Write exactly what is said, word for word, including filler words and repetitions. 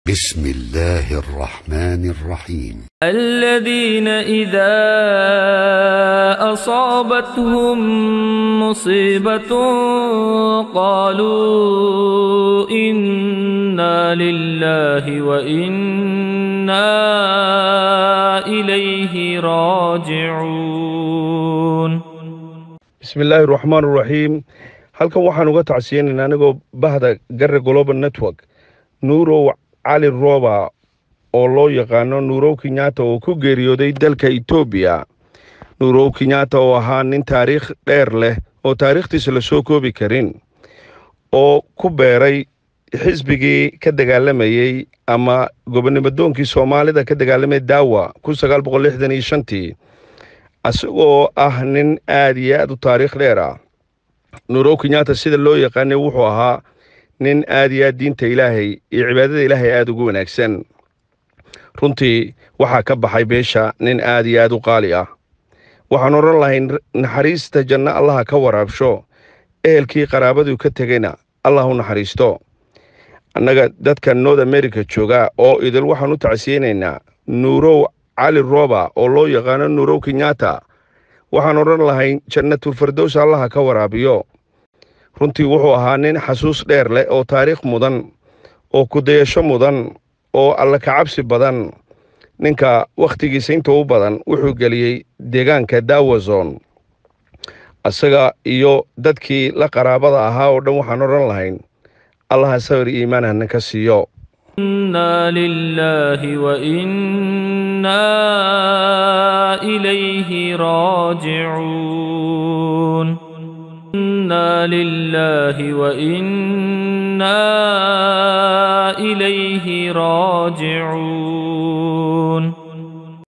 بسم الله الرحمن الرحيم الذين إذا أصابتهم مصيبة قالوا إنا لله وإنا إليه راجعون. بسم الله الرحمن الرحيم. halkan waxaan uga tacsiyeynaa anagoo bahda Garre Global Network Nuurow Cali Rooba oo loo yaqaano Nuurow Kenyatta oo ku geeriyooday dalka Ethiopia. Nuurow Kenyatta oo ahaa nin taariikh dheer leh oo taariikhdiisa la soo koobi karin oo ku beeray xisbigii ka dagaalamayay ama gobonnimadoonkii Soomaalida ka dagaalamay Daawa kun sagaal boqol lixdan iyo shan tii asagoo ah nin aad iyo aad u taariikh dheer ah. Nuurow Kenyatta sida loo yaqaanay wuxuu ahaa nin aad iyo aad diinta Ilaahay iyo cibaadada Ilaahay aad ugu wanaagsan. runtii waxaa ka baxay beesha nin aad iyo aad u qaali ah. waxaan oran lahayn naxariista janno Allah ka waraabsho, ehelkii qaraabadu ka tagayna Allah u naxariisto. annaga dadka North America jooga oo idil waxaan u tacsiyeynaynaa Nuurow Cali Rooba oo loo yaqaano Nuurow Kenyatta. waxaan oran lahayn jannatul firdaws Allah ka waraabiyo. runtii wuxuu ahaa nin xasuus dheer leh oo taariikh mudan oo ku dayasho mudan oo alla ka cabsi badan. ninka waqtigiisa inta u badan wuxuu galiyay deegaanka Daawa Zone. asaga iyo dadkii la qaraabada ahaa oo dhan waxaan oran lahayn Allah sabir iyo iimaan ha ka siiyo. إنا لله وإنا إليه راجعون. إنا لله وإنا إليه راجعون.